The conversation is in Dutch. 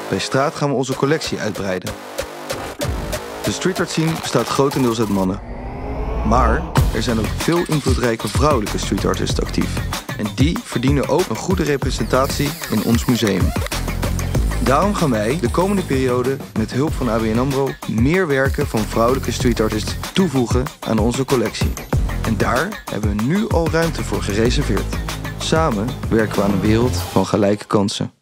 Bij Straat gaan we onze collectie uitbreiden. De street art scene bestaat grotendeels uit mannen. Maar er zijn ook veel invloedrijke vrouwelijke street artists actief. En die verdienen ook een goede representatie in ons museum. Daarom gaan wij de komende periode met hulp van ABN AMRO meer werken van vrouwelijke street artists toevoegen aan onze collectie. En daar hebben we nu al ruimte voor gereserveerd. Samen werken we aan een wereld van gelijke kansen.